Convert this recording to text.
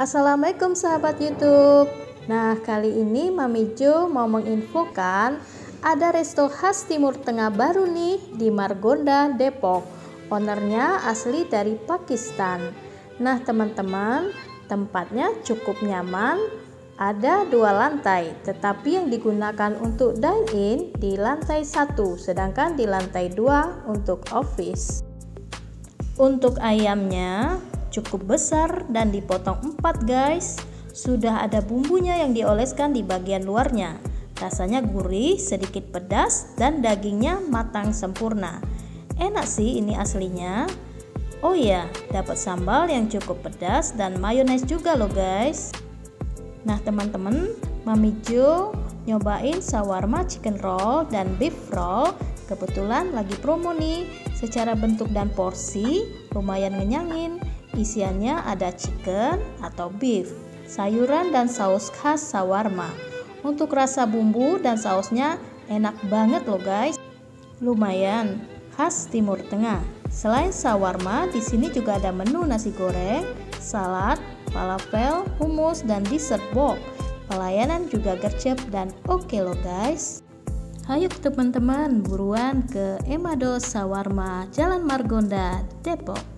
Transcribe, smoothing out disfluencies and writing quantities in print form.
Assalamualaikum sahabat YouTube. Nah, kali ini Mami Jo mau menginfokan ada resto khas Timur Tengah baru nih di Margonda, Depok. Ownernya asli dari Pakistan. Nah, teman-teman, tempatnya cukup nyaman. Ada 2 lantai, tetapi yang digunakan untuk dine-in di lantai 1, sedangkan di lantai 2 untuk office. Untuk ayamnya cukup besar dan dipotong 4 guys. Sudah ada bumbunya yang dioleskan di bagian luarnya. Rasanya gurih, sedikit pedas, dan dagingnya matang sempurna. Enak sih ini aslinya. Oh iya, dapat sambal yang cukup pedas dan mayones juga loh guys. Nah teman-teman, Mami Jo nyobain shawarma chicken roll dan beef roll. Kebetulan lagi promo nih. Secara bentuk dan porsi lumayan ngenyangin. Isiannya ada chicken atau beef, sayuran dan saus khas shawarma. Untuk rasa bumbu dan sausnya enak banget loh guys. Lumayan khas Timur Tengah. Selain shawarma, di sini juga ada menu nasi goreng, salad, falafel, hummus, dan dessert box. Pelayanan juga gercep dan oke loh guys. Ayo teman-teman buruan ke Emados Shawarma, Jalan Margonda, Depok.